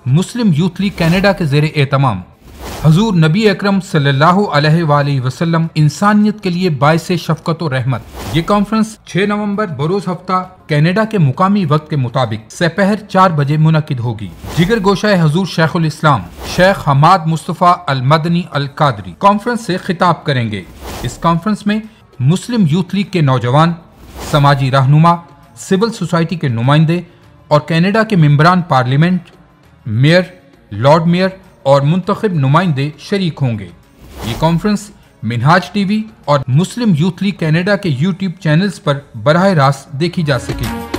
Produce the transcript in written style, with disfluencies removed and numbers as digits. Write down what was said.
मुस्लिम youth league Canada के ज़ेरे एहतमाम हजूर नबी अकरम सल्लल्लाहु अलैहि वसल्लम इंसानियत के लिए बाइसे शफकत और रहमत। ये कॉन्फ्रेंस 6 नवंबर बरोज हफ्ता कनाडा के मुकामी वक्त के मुताबिक सपहर 4 बजे मुनकिद होगी। जिगर गोशाए हजूर शेखुल इस्लाम शेख हमाद मुस्तफ़ा अल मदनी अल कादरी कॉन्फ्रेंस से खिताब करेंगे। इस कॉन्फ्रेंस में मुस्लिम यूथ लीग के नौजवान, समाजी रहनुमा, सिविल सोसाइटी के नुमाइंदे और कनाडा के मेंबरान पार्लियामेंट, मेयर, लॉर्ड मेयर और मुंतखब नुमाइंदे शरीक होंगे। ये कॉन्फ्रेंस मिनहाज टीवी और मुस्लिम यूथ लीग कनाडा के यूट्यूब चैनल्स पर बराह रास्त देखी जा सकेगी।